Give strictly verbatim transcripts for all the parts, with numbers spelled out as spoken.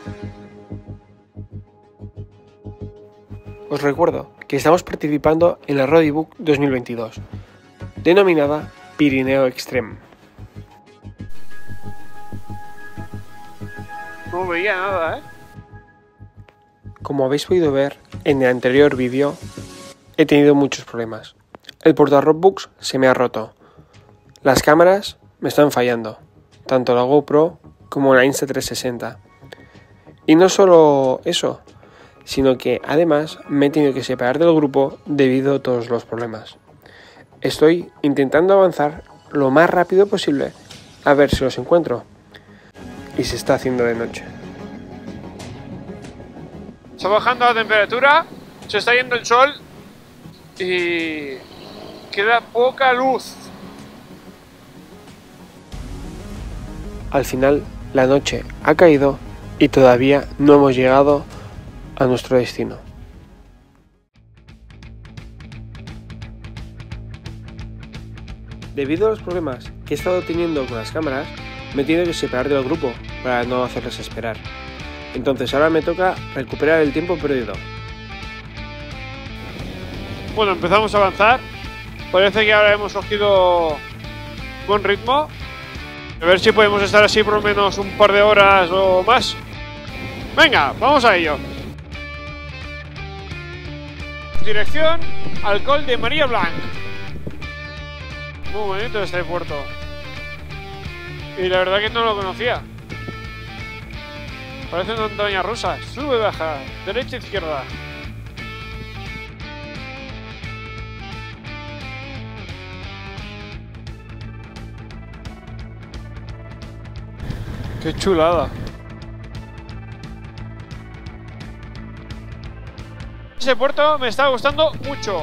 Os recuerdo que estamos participando en la Roadbook dos mil veintidós, denominada Pirineo Extreme. No veía nada, ¿eh? Como habéis podido ver en el anterior vídeo, he tenido muchos problemas. El porta-roadbooks se me ha roto. Las cámaras me están fallando, tanto la GoPro como la Insta trescientos sesenta. Y no solo eso, sino que además me he tenido que separar del grupo debido a todos los problemas. Estoy intentando avanzar lo más rápido posible a ver si los encuentro. Y se está haciendo de noche. Está bajando la temperatura, se está yendo el sol y queda poca luz. Al final, la noche ha caído y todavía no hemos llegado a nuestro destino. Debido a los problemas que he estado teniendo con las cámaras, me he tenido que separar del grupo para no hacerles esperar. Entonces ahora me toca recuperar el tiempo perdido. Bueno, empezamos a avanzar. Parece que ahora hemos cogido buen ritmo. A ver si podemos estar así por lo menos un par de horas o más. Venga, vamos a ello. Dirección al Col de María Blanc. Muy bonito este puerto. Y la verdad que no lo conocía. Parece una montaña rusa. Sube, baja, derecha, izquierda. Qué chulada. Ese puerto me está gustando mucho.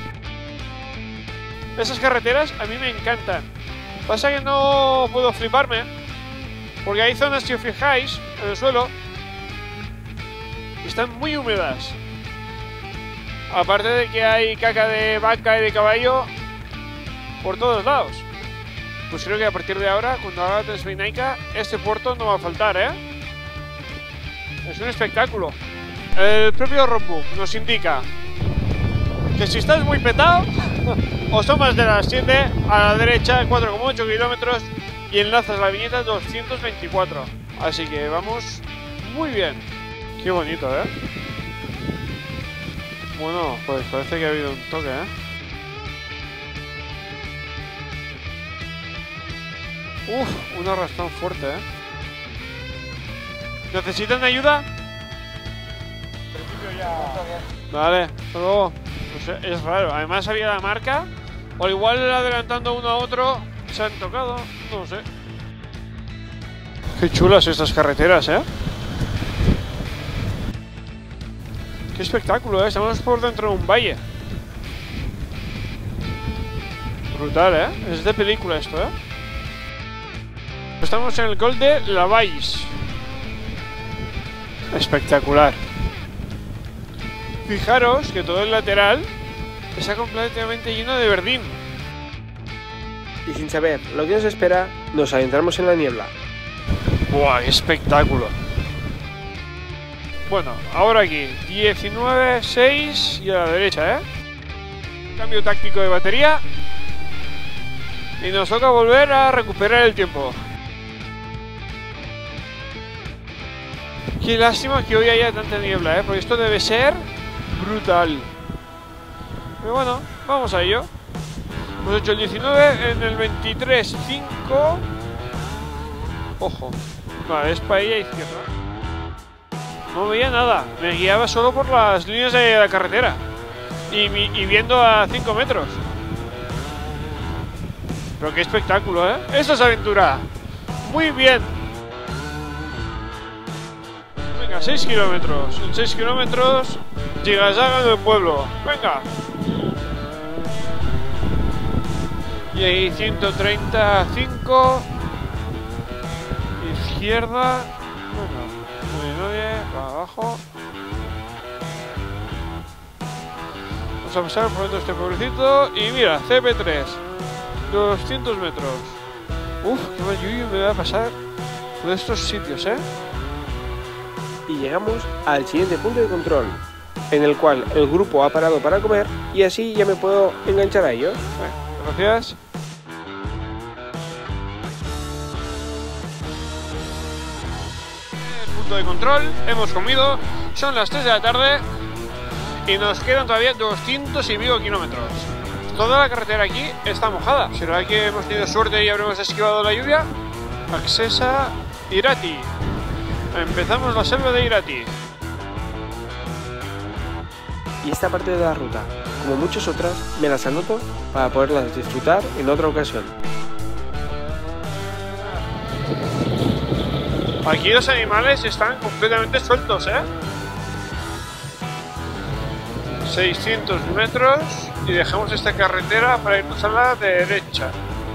Esas carreteras a mí me encantan. Pasa que no puedo fliparme, porque hay zonas, si os fijáis, en el suelo, que están muy húmedas. Aparte de que hay caca de vaca y de caballo por todos lados. Pues creo que a partir de ahora, cuando haga la Transbinaica, este puerto no va a faltar, ¿eh? Es un espectáculo. El propio roadbook nos indica que si estás muy petado, os tomas de las siete a la derecha cuatro coma ocho kilómetros y enlazas la viñeta doscientos veinticuatro. Así que vamos muy bien. Qué bonito, ¿eh? Bueno, pues parece que ha habido un toque, ¿eh? Uf, un arrastrón fuerte, ¿eh? ¿Necesitan ayuda? Vale, hasta luego. Pues es raro, además había la marca. O igual adelantando uno a otro se han tocado, no sé. Qué chulas estas carreteras, ¿eh? Qué espectáculo, ¿eh? Estamos por dentro de un valle. Brutal, ¿eh? Es de película esto, ¿eh? Estamos en el Col de Lavais. Espectacular. Fijaros que todo el lateral está completamente lleno de verdín. Y sin saber lo que nos espera, nos adentramos en la niebla. ¡Buah, qué espectáculo! Bueno, ahora aquí, diecinueve, seis y a la derecha, ¿eh? Cambio táctico de batería. Y nos toca volver a recuperar el tiempo. Qué lástima que hoy haya tanta niebla, ¿eh? Porque esto debe ser brutal. Pero bueno, vamos a ello. Hemos hecho el diecinueve en el veintitrés, cinco. Ojo. Vale, es para ella izquierda. No veía nada. Me guiaba solo por las líneas de la carretera. Y, y viendo a cinco metros. Pero qué espectáculo, ¿eh? Esto es aventura. Muy bien. Venga, seis kilómetros. En seis kilómetros llegas a el pueblo. Venga. Y ahí ciento treinta y cinco. Izquierda. Bueno, no hay nadie. Para abajo. Vamos a pasar por dentro de este pobrecito. Y mira, C P tres. doscientos metros. Uf, qué mal yuyu me va a pasar por estos sitios, ¿eh? y llegamos al siguiente punto de control, en el cual el grupo ha parado para comer y así ya me puedo enganchar a ellos. Bueno, gracias. El punto de control, hemos comido, son las tres de la tarde y nos quedan todavía doscientos y pico kilómetros. Toda la carretera aquí está mojada. ¿Será que hemos tenido suerte y habremos esquivado la lluvia? Accesa Irati. Empezamos la selva de Irati. Y esta parte de la ruta, como muchas otras, me las anoto para poderlas disfrutar en otra ocasión. Aquí los animales están completamente sueltos, ¿eh? seiscientos metros y dejamos esta carretera para irnos a la derecha.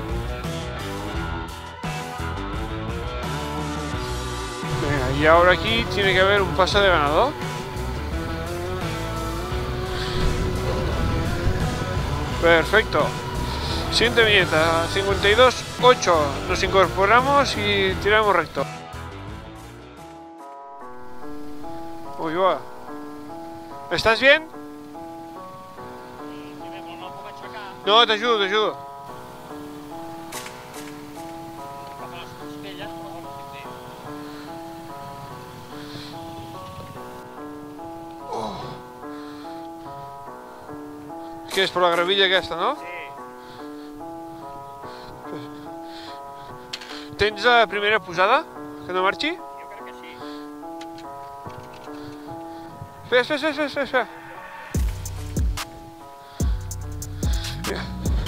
Venga, y ahora aquí tiene que haber un paso de ganado. Perfecto. Siguiente viñeta, cincuenta y dos ocho. Nos incorporamos y tiramos recto. Uy, va. ¿Estás bien? No, te ayudo, te ayudo. Oh. ¿Qué es por la gravilla que está, no? Sí. ¿Tens la primera pujada? Que no marchi? Jo crec que sí. Espera, espera, espera, espera, espera. Mira.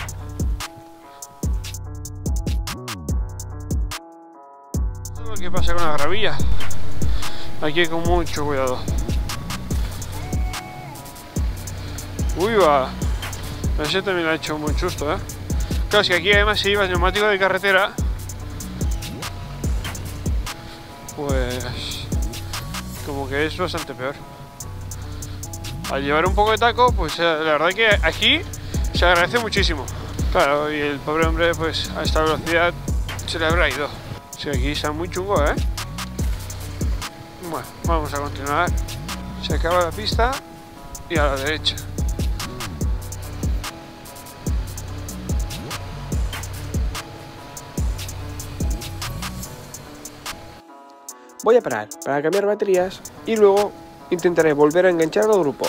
Esto es lo que pasa con la gravilla. Aquí hay con mucho cuidado. Uy, va. Ese también ha hecho muy chusto, ¿eh? Claro, es que aquí además si llevas neumático de carretera, pues como que es bastante peor. Al llevar un poco de taco, pues la verdad que aquí se agradece muchísimo. Claro, y el pobre hombre pues a esta velocidad se le habrá ido. Sí, aquí está muy chungo, ¿eh? Bueno, vamos a continuar. Se acaba la pista y a la derecha. Voy a parar para cambiar baterías y luego intentaré volver a enganchar al grupo.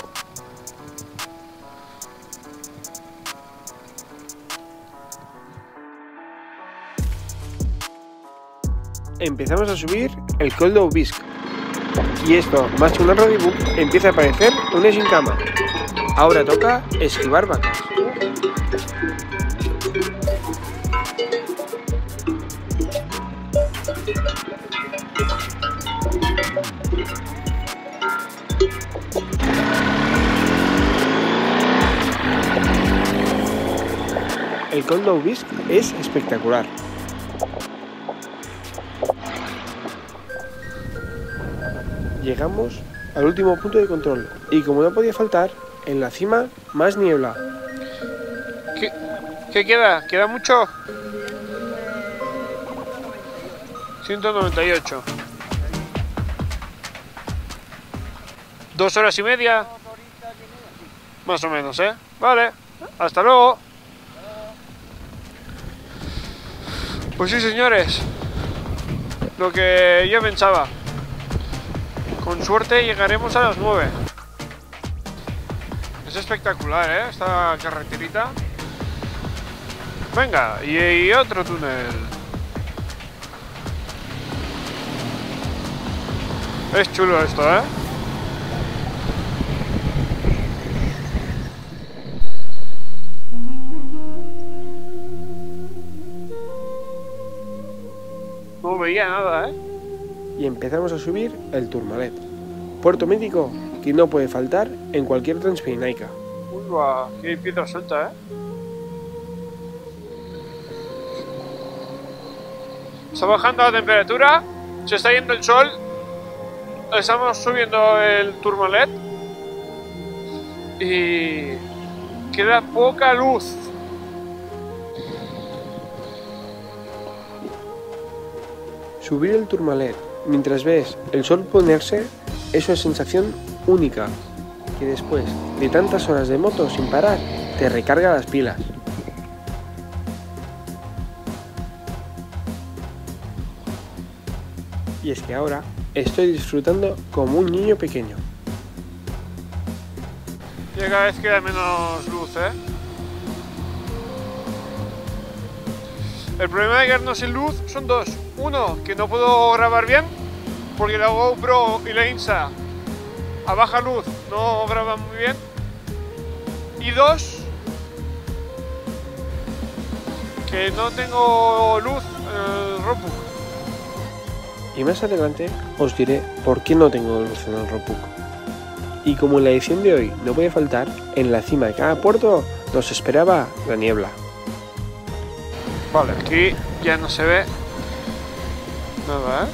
Empezamos a subir el Col d'Aubisc y esto, más que una roadbook, empieza a parecer una gincama. Ahora toca esquivar vacas. El Col d'Aubisc es espectacular. Llegamos al último punto de control y como no podía faltar, en la cima más niebla. ¿Qué, qué queda? ¿Queda mucho? ciento noventa y ocho. Dos horas y media. Más o menos, ¿eh? Vale. Hasta luego. Pues sí, señores. Lo que yo pensaba. Con suerte llegaremos a las nueve. Es espectacular, ¿eh? Esta carreterita. Venga, y, y otro túnel. Es chulo esto, ¿eh? No veía nada, ¿eh? Y empezamos a subir el Tourmalet, puerto mítico que no puede faltar en cualquier transpinaica. Uy, va, qué piedra suelta, ¿eh? Está bajando la temperatura, se está yendo el sol, estamos subiendo el Tourmalet y queda poca luz. Subir el Tourmalet mientras ves el sol ponerse es una sensación única, que después de tantas horas de moto sin parar, te recarga las pilas. Y es que ahora estoy disfrutando como un niño pequeño. Y cada vez queda menos luz, ¿eh? El problema de quedarnos sin luz son dos. Uno, que no puedo grabar bien, porque la GoPro y la Insta a baja luz no graban muy bien. Y dos, que no tengo luz en el roadbook. Y más adelante os diré por qué no tengo luz en el roadbook. Y como en la edición de hoy no puede faltar, en la cima de cada puerto nos esperaba la niebla. Vale, aquí ya no se ve nada, ¿eh?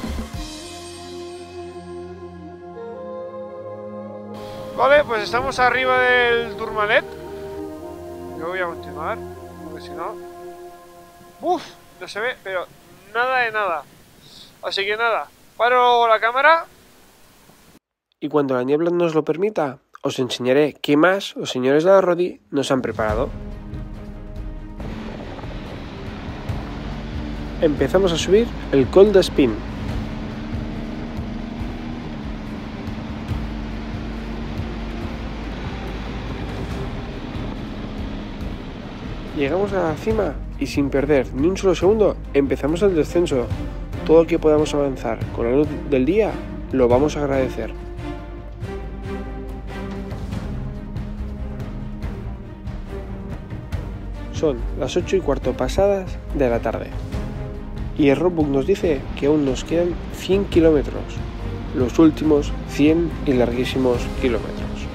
Vale, pues estamos arriba del Tourmalet. Yo voy a continuar, porque si no... ¡Uf! No se ve, pero nada de nada. Así que nada, paro la cámara. Y cuando la niebla nos lo permita, os enseñaré qué más los señores de la Rodi nos han preparado. Empezamos a subir el Col d'Espín. Llegamos a la cima y sin perder ni un solo segundo empezamos el descenso. Todo lo que podamos avanzar con la luz del día lo vamos a agradecer. Son las ocho y cuarto pasadas de la tarde y el roadbook nos dice que aún nos quedan cien kilómetros, los últimos cien y larguísimos kilómetros.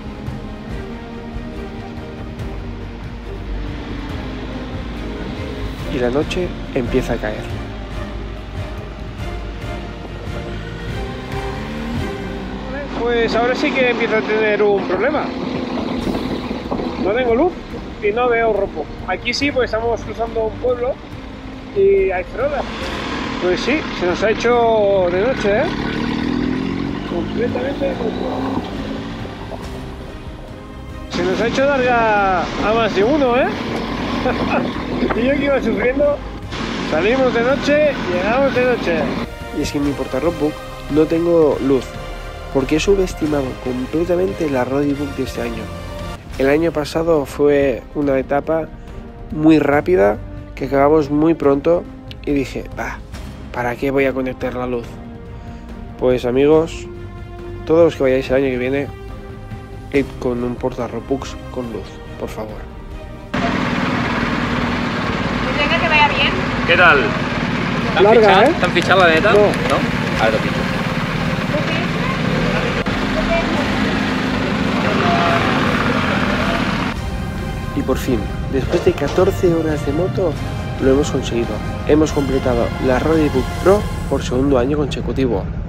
Y la noche empieza a caer. Pues ahora sí que empiezo a tener un problema. No tengo luz y no veo roadbook. Aquí sí, pues estamos cruzando un pueblo y hay farolas. Pues sí, se nos ha hecho de noche, ¿eh? Completamente de noche. Se nos ha hecho larga a más de uno, ¿eh? Y yo que iba sufriendo, salimos de noche, llegamos de noche. Y es que en mi portarroadbook no tengo luz, porque he subestimado completamente la Roadibook de este año. El año pasado fue una etapa muy rápida, que acabamos muy pronto, y dije, bah, ¿para qué voy a conectar la luz? Pues amigos, todos los que vayáis el año que viene, id con un portarroadbooks con luz, por favor. Venga, que vaya bien. ¿Qué tal? ¿T'han Larga, fitxat? ¿eh? ¿T'han fitxat la neta? No. No? Ara t'ho fitxo. Y por fin, después de catorce horas de moto, lo hemos conseguido. Hemos completado la Roadibook Pro por segundo año consecutivo.